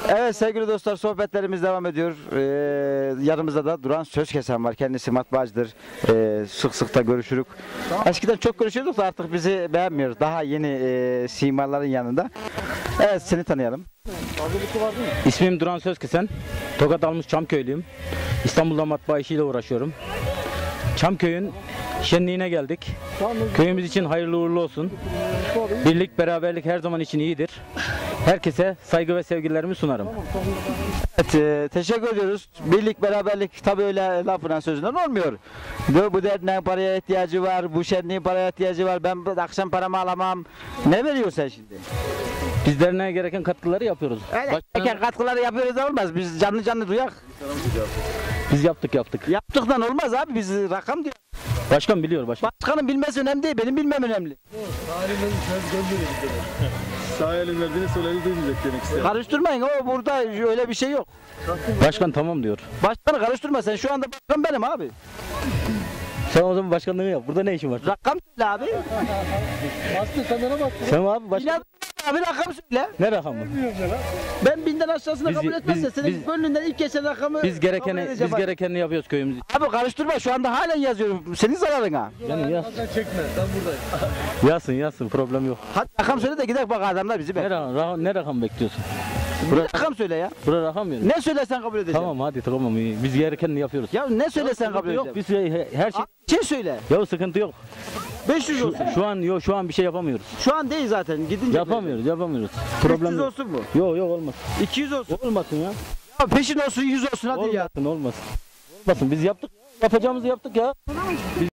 Evet sevgili dostlar, sohbetlerimiz devam ediyor. Yanımızda da Duran Sözkesen var. Kendisi matbaacıdır. Sık sık da görüşürük. Eskiden çok görüşüyorduk da artık bizi beğenmiyor. Daha yeni simaların yanında. Evet, seni tanıyalım. İsmim Duran Sözkesen. Tokat Almış Çamköylüyüm. İstanbul'da matbaa işiyle uğraşıyorum. Çamköy'ün şenliğine geldik. Köyümüz için hayırlı uğurlu olsun. Birlik, beraberlik her zaman için iyidir. Herkese saygı ve sevgilerimi sunarım. Evet, teşekkür ediyoruz. Birlik, beraberlik tabii öyle lafından sözünden olmuyor. Bu derdinden paraya ihtiyacı var, bu şenliğin paraya ihtiyacı var. Ben akşam paramı alamam. Ne veriyorsun sen şimdi? Biz derneğe gereken katkıları yapıyoruz. Öyle katkıları yapıyoruz da olmaz. Biz canlı canlı duyak. Biz yaptık. Yaptıktan olmaz abi. Biz rakam diyor. Başkan biliyor başkan. Başkanın bilmesi önemli değil. Benim bilmem önemli. Sağ elin verdiğini sol elin duymayacak demek istedim. Karıştırmayın. O burada öyle bir şey yok. Başkan tamam diyor. Başkanı karıştırma. Sen şu anda başkan benim abi. Sen o zaman başkanlığı yap. Burada ne işin var? Rakam söyle abi. Sen abi başkan. İnat abi, rakam söyle. Ne rakamı? Ben 1000'den aşağısını Biz- kabul etmezse biz- senin biz- gönlünden ilk geçen rakamı Biz kabul edeceğim. gerekeni yapıyoruz köyümüz için. Abi karıştırma, şu anda halen yazıyorum. Senin zararına. Yani yaz. Çekme, ben buradayım. Yazsın problem yok. Hadi rakam söyle de gidelim, bak adamlar bizi Ne rakam bekliyorsun? Rakam söyle ya. Bura rakam yok. Ne söylesen kabul edeceğim. Tamam hadi tamam iyi. Biz gerekenini yapıyoruz. Ya ne söylesen kabul edeceğim. Yok biz her şey. Bir şey söyle. Ya sıkıntı yok. 500 olsun. Şu an bir şey yapamıyoruz. Şu an değil zaten. Gidince. Yapamıyoruz. 300 Problem yok. olsun mu? Yok olmaz. 200 olsun. Olmasın ya. Ya peşin olsun, 100 olsun hadi ya. Olmasın. Olmasın. Biz yaptık. Yapacağımızı yaptık ya.